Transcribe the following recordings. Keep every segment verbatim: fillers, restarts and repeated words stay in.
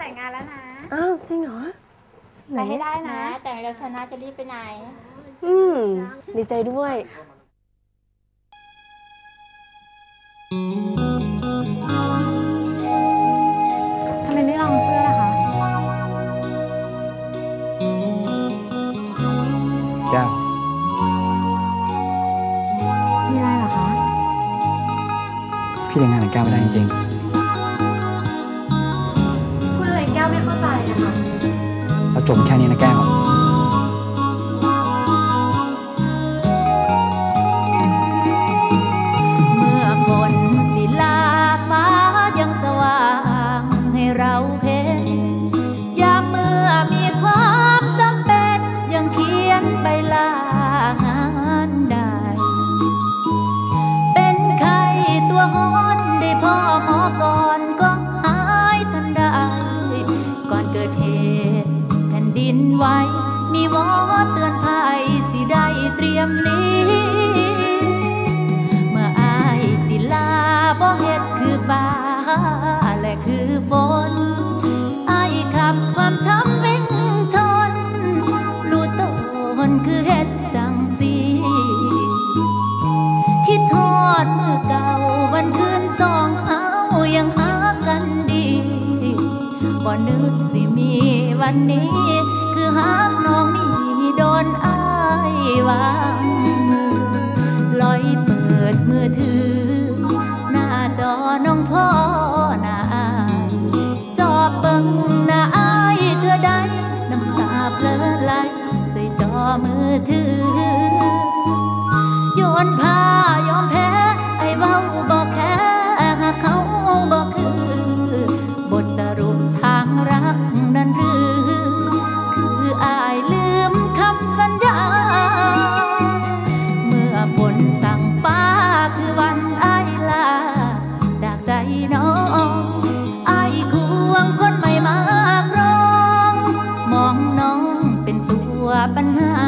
แต่งงานแล้วนะอ้าวจริงเหรอไปให้ได้นะแต่งแล้วชนะจะรีบไปไหนอืมดีใจด้วยทำไมไม่ลองเสื้อล่ะคะแก้วมีอะไรเหรอคะพี่แต่งงานกับแก้วไม่ได้จริงๆคุณอะไรแก้วไม่เข้าใจนะคะเราจบแค่นี้นะแก้วเมื่อฝนศิลาฟ้ายังสว่างให้เราเห็นยามเมื่อมีความจำเป็นยังเขียนใบลางานได้เป็นไข้ตัวฮ้อนได้พ่อหมอก่อนก็หายทันได้ก่อนเกิดเหตุแผ่นดินไหวมีหมอเตือนภัยสิได้เตรียมลี้เมื่ออายศิลาบ่เฮ็ดคือฟ้าและคือฝนอายขับความช้ำเพ่งชนรู้ตนคือเฮ็ดจังสิคิดทอดมือเก่าวันคืนสองเฮายังหากันดีบ่นึกสิมีวันนี้คือหากน้องนี่โดนอายวางมือลอยเปิดมือถือหน้าจอน้องพ่อหน้าอายจอบเบิ่งหน้าอายเธอได้น้ำตาเพลอไหลใส่จอมือถือโยนผ้ายอมแพ้ไอ้เว้าบอกแค่หากเขาบอกคือบทสรุปทางรักนั้นหรือคืออายลืมคำสัญญาเมื่อฝนสั่งฟ้าคือวันอายลาจากใจน้องอายควงคนใหม่มากรองมองน้องเป็นตัวปัญหา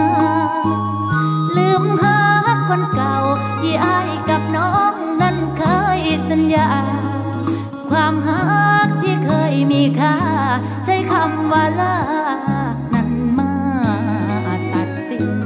ลืมหาคนเก่าที่อายกับน้องนั้นเคยสัญญาความหักที่เคยมีค่าใช้คำว่าลานั้นมาตัดสิน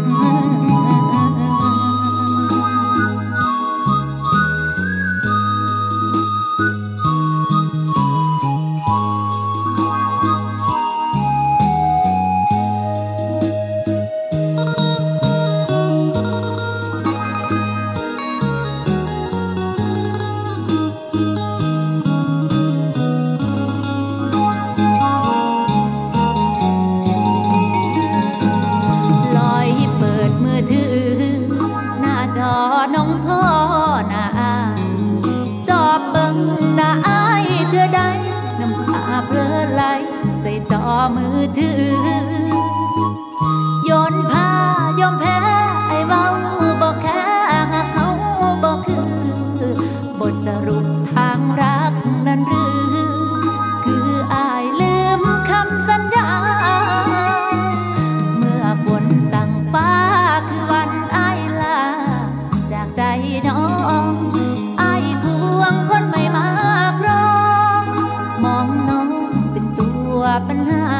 น้องพ่อหน้าอายจอบเบิ่งหน้าอายเธอได้น้ำตาเพลอไหลใส่จอมือถือโยนผ้ายอมแพ้ไอ้เว้าบอกแค่หากเขาบอกคือบทสรุปทางรักนั้นหรือคืออายลืมคำสัญญาเมื่อฝนสั่งฟ้าคือวันอายลาจากใจน้องอายควงคนใหม่มากรองมองน้องเป็นตัวปัญหา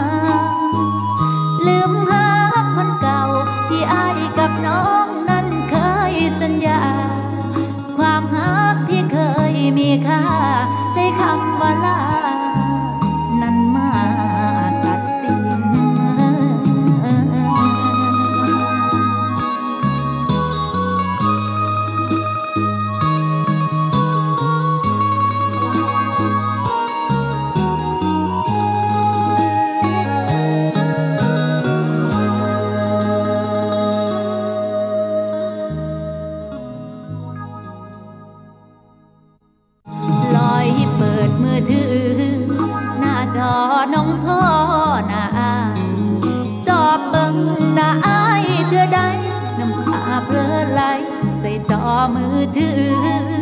ลืมหาคนเก่าที่อายกับน้องนั้นเคยสัญญาความหักที่เคยมีค่าใช้คำว่าลานั้นมาตัดสินน้องพ่อหน้าอายจอบเบิ่งหน้าอายเธอได้น้ำตาเพลอไหลใส่จอมือถือ